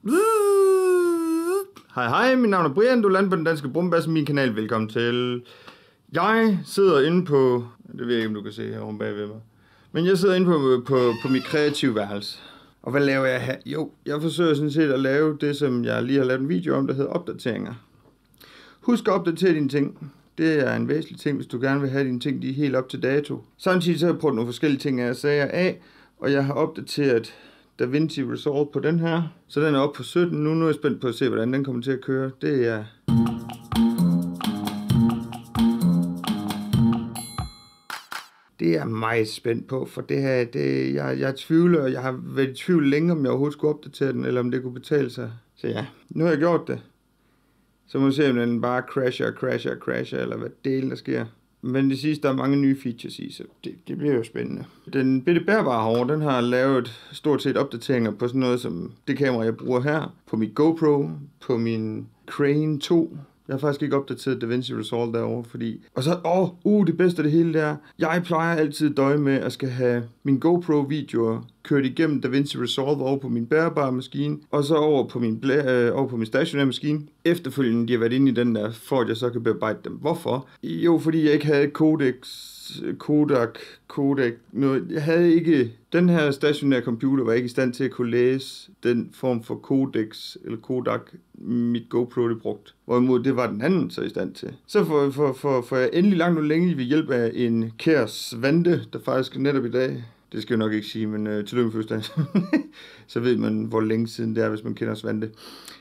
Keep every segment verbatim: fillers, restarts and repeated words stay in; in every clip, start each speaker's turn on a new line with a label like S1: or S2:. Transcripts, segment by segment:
S1: Hej hej, mit navn er Brian, du er landet på den danske brumbasse, min kanal, velkommen til. Jeg sidder inde på, det ved jeg ikke om du kan se herovre bagved mig, men jeg sidder inde på, på, på mit kreative værelse. Og hvad laver jeg her? Jo, jeg forsøger sådan set at lave det, som jeg lige har lavet en video om, der hedder opdateringer. Husk at opdatere dine ting. Det er en væsentlig ting, hvis du gerne vil have dine ting, de er helt op til dato. Samtidig så har jeg prøvet nogle forskellige ting, jeg sagde af, og jeg har opdateret DaVinci Resolve på den her. Så den er oppe på sytten nu. Nu er jeg spændt på at se, hvordan den kommer til at køre. Det er... Det er jeg meget spændt på, for det her, det, jeg, jeg tvivler, og jeg har været i tvivl længe, om jeg overhovedet skulle opdatere den, eller om det kunne betale sig. Så ja, nu har jeg gjort det. Så må vi se, om den bare crasher, crasher, crasher, eller hvad delen der sker. Men det sidste, der er mange nye features i, så det, det bliver jo spændende. Den bitte bærbare herovre, den har lavet stort set opdateringer på sådan noget som det kamera, jeg bruger her. På mit GoPro, på min Crane to. Jeg har faktisk ikke opdateret DaVinci Resolve derovre, fordi... Og så, åh, uh, det bedste af det hele der. Jeg plejer altid at døje med at skal have min GoPro-videoer kørt igennem DaVinci Resolve over på min bærbare maskine, og så over på min, blæ- øh, over på min stationære maskine. Efterfølgende, de har været inde i den der, for at jeg så kan bearbejde dem. Hvorfor? Jo, fordi jeg ikke havde Codex, Kodak, Kodak, noget. Jeg havde ikke... Den her stationære computer var ikke i stand til at kunne læse den form for Codex eller Kodak, mit GoPro det brugt. Hvorimod det var den anden så i stand til. Så får for, for, for jeg endelig langt og længe ved hjælp af en kær Svante, der faktisk netop i dag, det skal jeg nok ikke sige, men øh, tillykke med fødselsdagen, så ved man, hvor længe siden det er, hvis man kender Svante.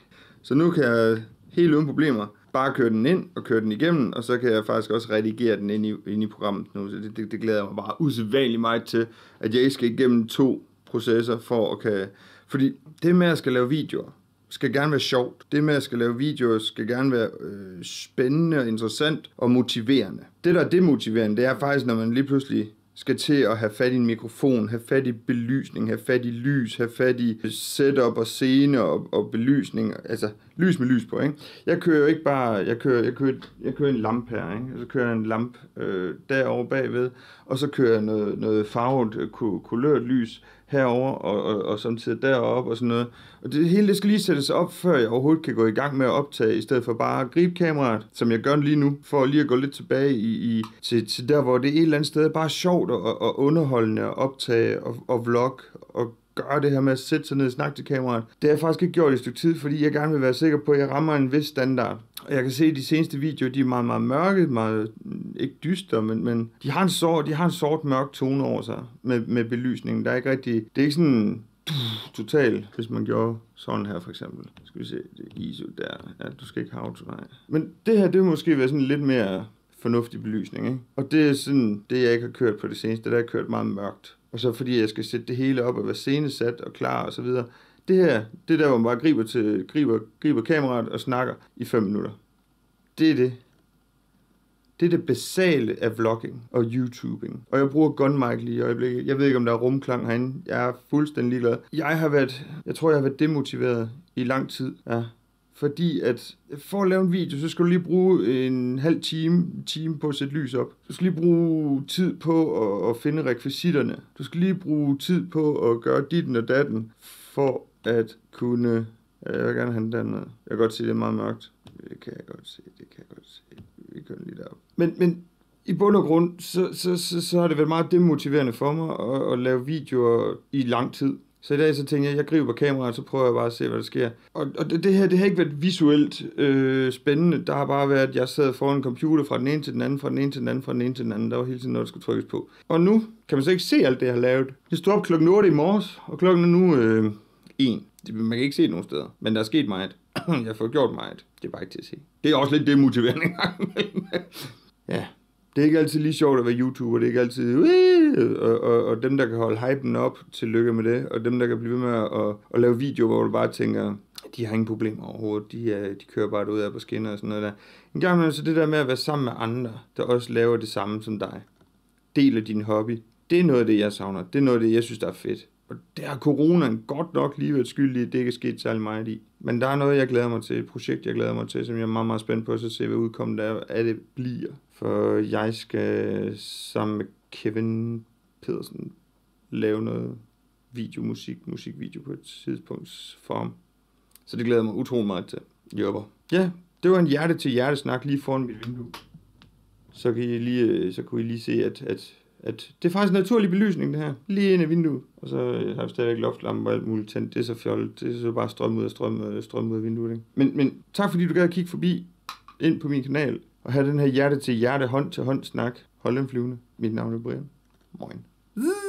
S1: Så nu kan jeg helt uden problemer bare køre den ind og køre den igennem, og så kan jeg faktisk også redigere den ind i, ind i programmet nu. Så det, det, det glæder jeg mig bare usædvanligt meget til, at jeg ikke skal igennem to processer for at kan... Fordi det med at skal lave videoer, skal gerne være sjovt. Det med at skal lave videoer, skal gerne være øh, spændende og interessant og motiverende. Det der er demotiverende, det er faktisk, når man lige pludselig skal til at have fat i en mikrofon, have fat i belysning, have fat i lys, have fat i setup og scene og, og belysning, altså lys med lys på, ikke? Jeg kører jo ikke bare, jeg kører, jeg kører, jeg kører en lampe her, ikke? Og så kører jeg en lampe øh, derovre bagved, og så kører jeg noget, noget farvet, kulørt lys herover og, og, og samtidig deroppe og sådan noget. Og det hele det skal lige sættes op, før jeg overhovedet kan gå i gang med at optage, i stedet for bare at gribe kameraet, som jeg gør lige nu, for lige at gå lidt tilbage i, i, til, til der, hvor det er et eller andet sted bare sjovt og, og underholdende at optage og, og vlog og gøre det her med at sætte sig ned og snakke til kameraet. Det har jeg faktisk ikke gjort i et stykke tid, fordi jeg gerne vil være sikker på, at jeg rammer en vis standard. Og jeg kan se, at de seneste videoer, de er meget, meget mørke, meget, ikke dystre, men, men de har en sort, de har en sort mørk tone over sig med, med belysningen. Der er ikke rigtig, det er ikke sådan totalt, hvis man gjorde sådan her for eksempel. Skal vi se, det er I S O der. Ja, du skal ikke have auto, nej. Men det her, det vil måske være sådan lidt mere fornuftig belysning, ikke? Og det er sådan, det jeg ikke har kørt på det seneste, der har jeg kørt meget mørkt. Og så fordi jeg skal sætte det hele op og være scenesat og klar og så videre. Det her, det er der, hvor man bare griber, til, griber, griber kameraet og snakker i fem minutter. Det er det. Det er det basale af vlogging og YouTubing. Og jeg bruger gunmic lige i øjeblikket. Jeg ved ikke, om der er rumklang herinde. Jeg er fuldstændig ligeglad. Jeg har været, jeg tror, jeg har været demotiveret i lang tid. Ja. Fordi at for at lave en video, så skal du lige bruge en halv time, time på at sætte lys op. Du skal lige bruge tid på at, at finde rekvisitterne. Du skal lige bruge tid på at gøre ditten og datten, for at kunne... Jeg vil gerne have den dernede. Jeg kan godt se, det er meget mørkt. Det kan jeg godt se, det kan jeg godt se. Vi kører lige derop. Men, men i bund og grund, så, så, så, så har det været meget demotiverende for mig at, at lave videoer i lang tid. Så i dag så tænker jeg, jeg griber kameraet, så prøver jeg bare at se, hvad der sker. Og, og det, det her, det har ikke været visuelt øh, spændende. Der har bare været, at jeg sad foran en computer fra den ene til den anden, fra den ene til den anden, fra den ene til den anden. Der var hele tiden noget, der skulle trykkes på. Og nu kan man så ikke se alt det, jeg har lavet. Jeg stod op klokken otte i morges, og klokken er nu øh, en. Man kan ikke se det nogen steder, men der er sket meget. Jeg har fået gjort meget. Det er bare ikke til at se. Det er også lidt demotiverende engang. Ja. Det er ikke altid lige sjovt at være YouTuber, det er ikke altid, og, og, og dem, der kan holde hypen op, tillykke med det, og dem, der kan blive ved med at, at, at lave videoer, hvor du bare tænker, de har ingen problemer overhovedet, de, er, de kører bare ud af på skinner og sådan noget der. En gang imellem, så det der med at være sammen med andre, der også laver det samme som dig, deler din hobby, det er noget af det, jeg savner, det er noget af det, jeg synes, der er fedt. Og der har coronaen godt nok lige været skyldig, at det ikke er sket særlig meget i. Men der er noget, jeg glæder mig til, et projekt, jeg glæder mig til, som jeg er meget, meget spændt på, så se, hvad udkommet af, af det bliver. For jeg skal sammen med Kevin Pedersen lave noget videomusik, musikvideo på et tidspunkt for ham. Så det glæder jeg mig utrolig meget til. Jobber. Ja, det var en hjerte-til-hjertesnak lige foran mit vindue. Så kan I lige, så kunne I lige se, at, at, at det er faktisk en naturlig belysning, det her. Lige ind i vinduet. Og så har jeg stadigvæk loftlampe og alt muligt tændt. Det er så fjollet. Det er så bare strøm ud af strøm, strøm ud af vinduet. Ikke? Men, men tak fordi du gad at kigge forbi ind på min kanal. Og have den her hjerte-til-hjerte, hånd-til-hånd snak. Hold den flyvende. Mit navn er Brian. Moin.